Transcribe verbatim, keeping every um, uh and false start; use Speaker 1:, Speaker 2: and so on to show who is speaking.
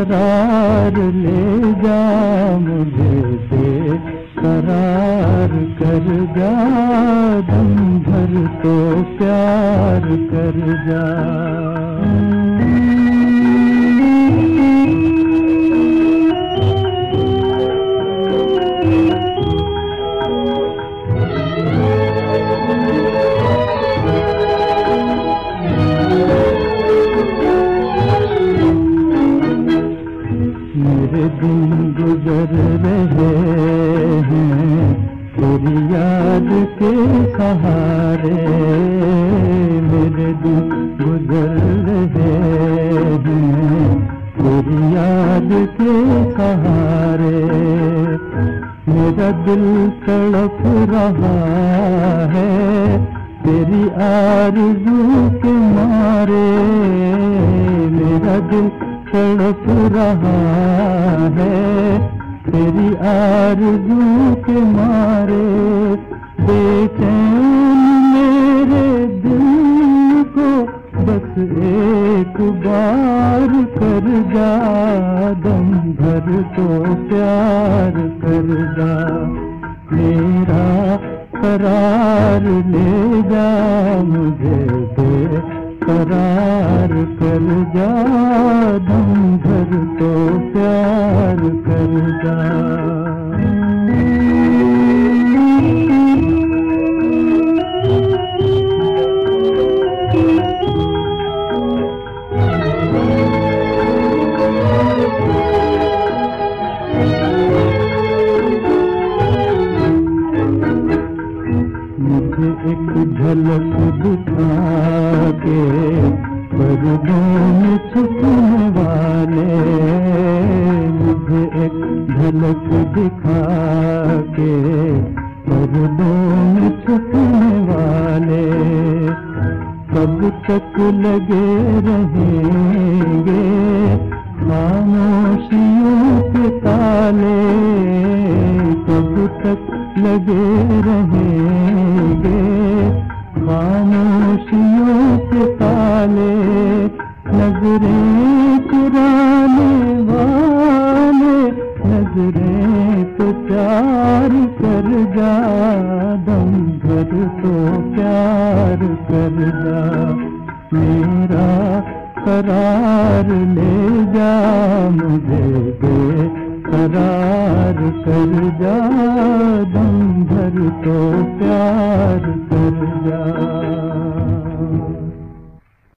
Speaker 1: करार ले जा मुझे दे करार कर जा, दम भर तो प्यार कर जा। मेरे दिन गुजर रहे हैं तेरी याद के सहारे, मेरे दिन गुजर रहे हैं तेरी याद के सहारे। मेरा दिल तड़प रहा है तेरी आरज़ू के मारे, मेरा दिल तड़प रहा है तेरी आरज़ू के मारे। बेचैन मेरे दिल को बस एक बार कर जा, दम भर तो प्यार कर जा। मेरा करार ले जा मुझे दे करार कर जा, दम भर तो प्यार कर जा। मुझे एक झलक दिखा के पर्दों में छुपने वाले, मुझे एक झलक दिखा के पर्दों में छुपने वाले। कब तक लगे रहेंगे खामोशियों के ताले, कब तक लगे रहेंगे खामोशियों के ताले। नजरें चुराने वाले नजरें तो प्यार कर जा, दम भर तो प्यार कर जा। मेरा करार ले जा मुझे दे करार कर जा, दम भर तो प्यार कर जा।